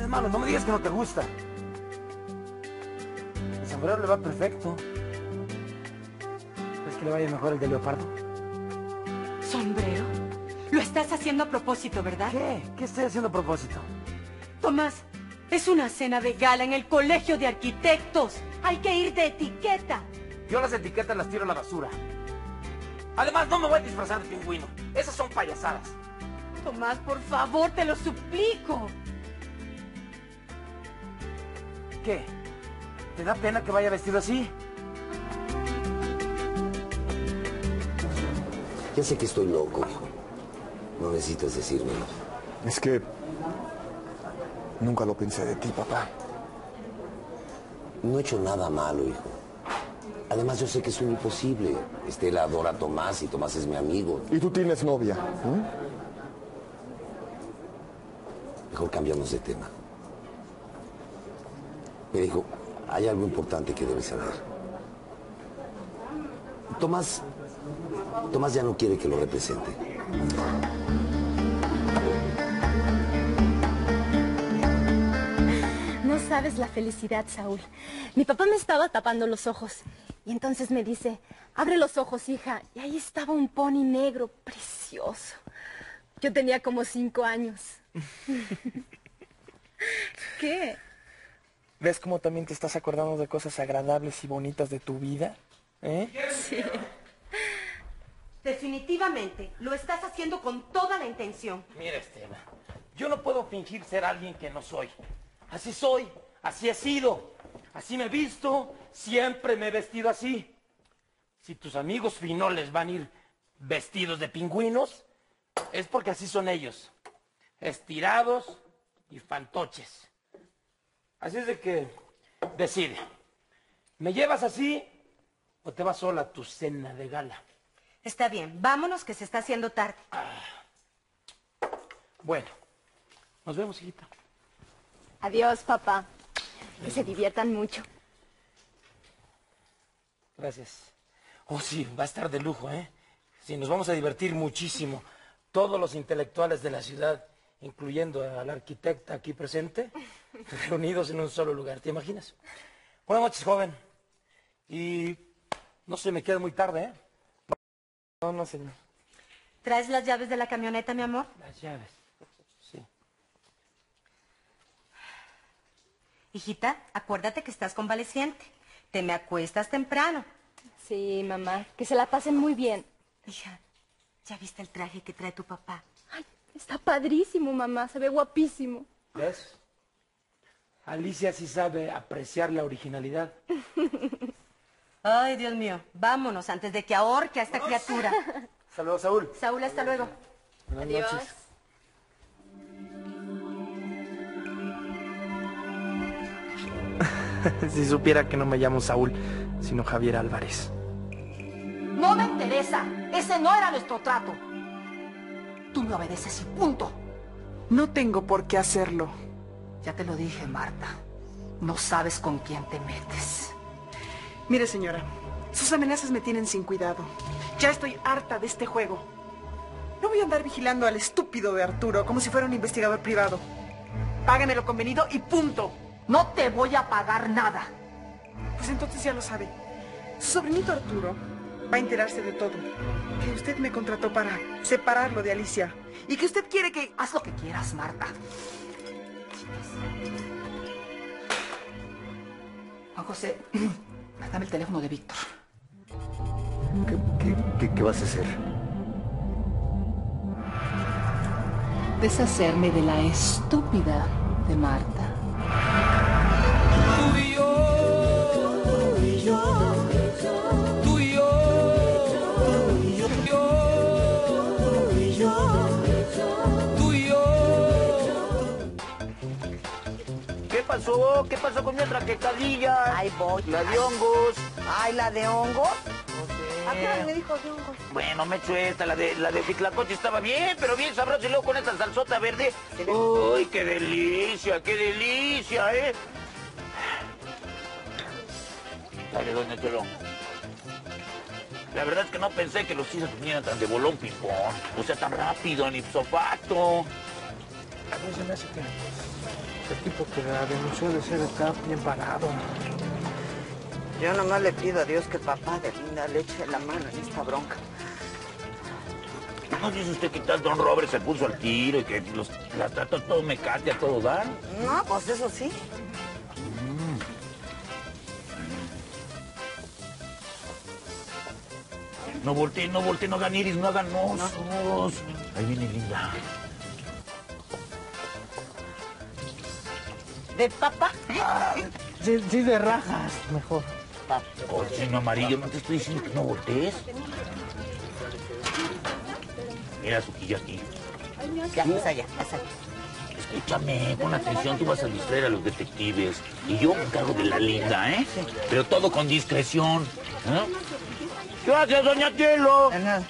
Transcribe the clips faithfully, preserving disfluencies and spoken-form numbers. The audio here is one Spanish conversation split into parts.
malo? No me digas que no te gusta. El sombrero le va perfecto. ¿Crees que le vaya mejor el de leopardo? ¿Sombrero? Lo estás haciendo a propósito, ¿verdad? ¿Qué? ¿Qué estoy haciendo a propósito? Tomás, es una cena de gala en el Colegio de Arquitectos. Hay que ir de etiqueta. Yo las etiquetas las tiro a la basura. Además, no me voy a disfrazar de pingüino. Esas son payasadas. Tomás, por favor, te lo suplico. ¿Qué? ¿Te da pena que vaya vestido así? Ya sé que estoy loco, hijo. No necesitas decírmelo. Es que nunca lo pensé de ti, papá. No he hecho nada malo, hijo. Además, yo sé que es un imposible. Estela adora a Tomás y Tomás es mi amigo. ¿Y tú tienes novia? ¿Mm? Mejor cambiamos de tema. Me dijo, hay algo importante que debes saber. Tomás... Tomás ya no quiere que lo represente. No sabes la felicidad, Saúl. Mi papá me estaba tapando los ojos. Y entonces me dice, abre los ojos, hija. Y ahí estaba un pony negro, precioso. Yo tenía como cinco años. ¿Qué? ¿Ves cómo también te estás acordando de cosas agradables y bonitas de tu vida? ¿Eh? Sí. Definitivamente, lo estás haciendo con toda la intención. Mira, Estela, yo no puedo fingir ser alguien que no soy. Así soy, así he sido, así me he visto, siempre me he vestido así. Si tus amigos finoles van a ir vestidos de pingüinos, es porque así son ellos, estirados y fantoches. Así es de que decide, ¿me llevas así o te vas sola a tu cena de gala? Está bien, vámonos que se está haciendo tarde. Bueno, nos vemos, hijita. Adiós, papá. Que se diviertan mucho. Gracias. Oh, sí, va a estar de lujo, ¿eh? Sí, nos vamos a divertir muchísimo. Todos los intelectuales de la ciudad, incluyendo a la arquitecta aquí presente, reunidos en un solo lugar. ¿Te imaginas? Buenas noches, joven. Y no se me queda muy tarde, ¿eh? No, no, señor. ¿Traes las llaves de la camioneta, mi amor? Las llaves, sí. Hijita, acuérdate que estás convaleciente. Te me acuestas temprano. Sí, mamá. Que se la pasen muy bien. Hija, ¿ya viste el traje que trae tu papá? Ay, está padrísimo, mamá. Se ve guapísimo. ¿Ves? Alicia sí sabe apreciar la originalidad. Ay, Dios mío. Vámonos antes de que ahorque a esta criatura. Hasta luego, Saúl. Saúl, hasta luego. Buenas Adiós. noches. Si supiera que no me llamo Saúl, sino Javier Álvarez. No me interesa. Ese no era nuestro trato. Tú me obedeces y punto. No tengo por qué hacerlo. Ya te lo dije, Marta. No sabes con quién te metes. Mire, señora, sus amenazas me tienen sin cuidado. Ya estoy harta de este juego. No voy a andar vigilando al estúpido de Arturo como si fuera un investigador privado. Págame lo convenido y punto. No te voy a pagar nada. Pues entonces ya lo sabe. Su sobrinito Arturo va a enterarse de todo. Que usted me contrató para separarlo de Alicia. Y que usted quiere que... Haz lo que quieras, Marta. Juan José, dame el teléfono de Víctor. ¿Qué, qué, qué, qué vas a hacer? Deshacerme de la estúpida de Marta. Tú y yo, tú y yo, tú y yo, tú y yo, tú y yo, tú y yo. ¿Qué pasó? ¿Qué pasó con mi otra quesadilla? Ahí voy. La de hongos. Ay, ¿la de hongos? No sé. ¿A qué hora me dijo de hongos? Bueno, me echo esta, la de la de Huitlacoche estaba bien, pero bien sabrosa, y luego con esta salsota verde. ¡Uy, qué delicia, qué delicia, eh! Dale, doña Chelo. La verdad es que no pensé que los hijos vinieran tan de bolón ping-pong. O sea, tan rápido, en ipso facto. A mí se me hace que el tipo que la denunció de ser está bien parado. Yo nomás le pido a Dios que papá de Linda le eche la mano en esta bronca. ¿No dice usted que tal Don Robert se puso al tiro y que los, la trató todo mecate a todo dar? No, pues eso sí. No volteen, no volteen, no hagan iris, no hagan osos. Ahí viene Linda. ¿De papa? Ah, sí, sí, de rajas, mejor. Oh, chino amarillo, no te estoy diciendo que no voltees. Mira, Suquilla aquí. Ya, pues allá, pasa allá. Escúchame, pon atención, tú vas a distraer a los detectives. Y yo me encargo de la Linda, ¿eh? Sí. Pero todo con discreción. ¿Eh? Gracias, doña Chelo. De nada.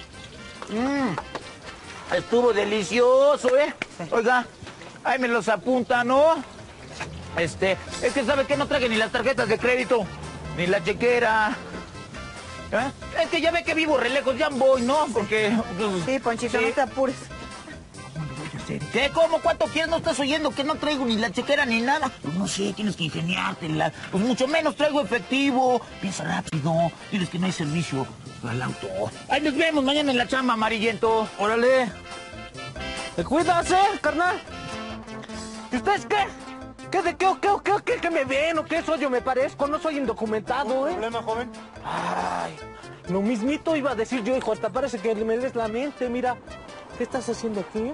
Mm. Estuvo delicioso, ¿eh? Sí. Oiga, ahí me los apunta, ¿no? Este, es que ¿sabe qué? No traje ni las tarjetas de crédito, ni la chequera. ¿Eh? Es que ya ve que vivo re lejos, ya voy, ¿no? Porque... Pues, sí, Ponchito, sí. No te apures. ¿Qué? ¿Cómo? ¿Cuánto quieres? ¿No estás oyendo que no traigo ni la chequera ni nada? Pues no sé, tienes que ingeniártela. Pues mucho menos traigo efectivo. Piensa rápido. Diles que no hay servicio al auto. Ahí nos vemos mañana en la chamba, amarillento. Órale. ¿Te cuidas, eh, carnal? ¿Y ustedes qué? ¿Qué de qué o qué o qué o qué? ¿Qué me ven o qué soy yo? ¿Me parezco? No soy indocumentado, ¿eh? ¿Problema, joven? Ay, lo mismito iba a decir yo, hijo. Hasta parece que me lees la mente, mira. ¿Qué estás haciendo aquí?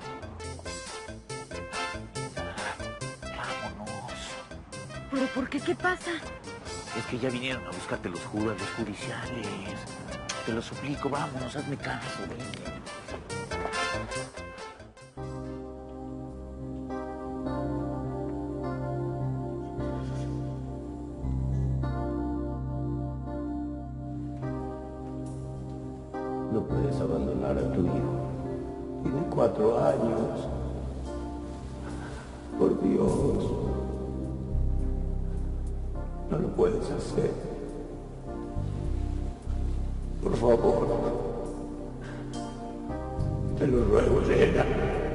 ¿Pero por qué? ¿Qué pasa? Es que ya vinieron a buscarte los juzgados judiciales. Te lo suplico, vámonos, hazme caso, vente. No puedes abandonar a tu hijo. Tiene cuatro años. Por Dios. No lo puedes hacer. Por favor. Te lo ruego, Elena.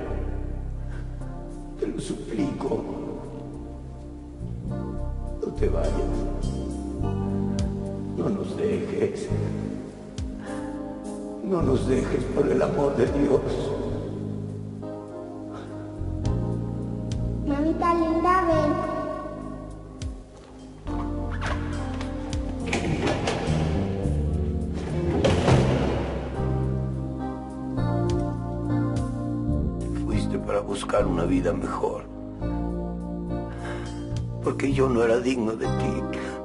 Te lo suplico. No te vayas. No nos dejes. No nos dejes, por el amor de Dios. Mamita linda, ven. Para buscar una vida mejor. Porque yo no era digno de ti.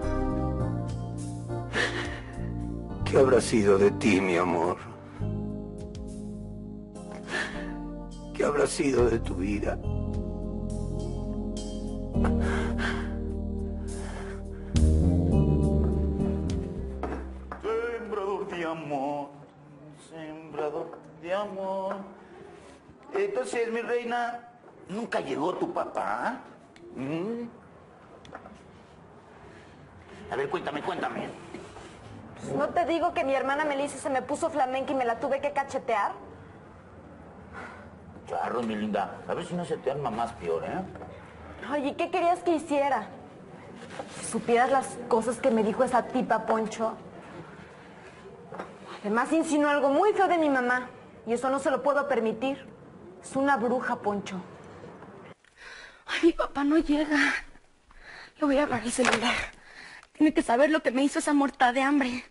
¿Qué habrá sido de ti, mi amor? ¿Qué habrá sido de tu vida? Sembrador de amor, sembrador de amor. Entonces, mi reina, ¿nunca llegó tu papá? ¿Mm? A ver, cuéntame, cuéntame. ¿No te digo que mi hermana Melissa se me puso flamenca y me la tuve que cachetear? Charro, mi linda. A ver si no se te arma más peor, ¿eh? Oye, ¿qué querías que hiciera? Si supieras las cosas que me dijo esa tipa, Poncho. Además, insinuó algo muy feo de mi mamá. Y eso no se lo puedo permitir. Es una bruja, Poncho. Ay, mi papá no llega. Le voy a agarrar el celular. Tiene que saber lo que me hizo esa muerta de hambre.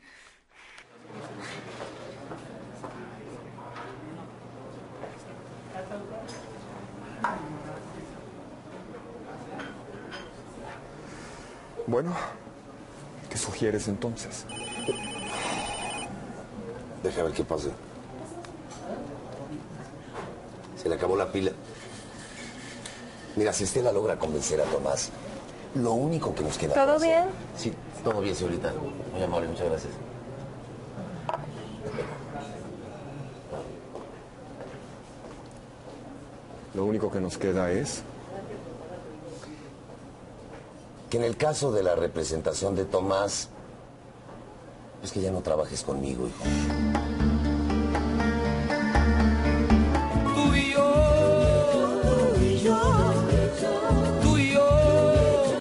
Bueno, ¿qué sugieres entonces? Deja ver qué pasa. Se le acabó la pila. Mira, si Estela logra convencer a Tomás, lo único que nos queda... ¿Todo bien? Sí, todo bien, señorita. Muy amable, muchas gracias. Lo único que nos queda es... que en el caso de la representación de Tomás, es que ya no trabajes conmigo, hijo.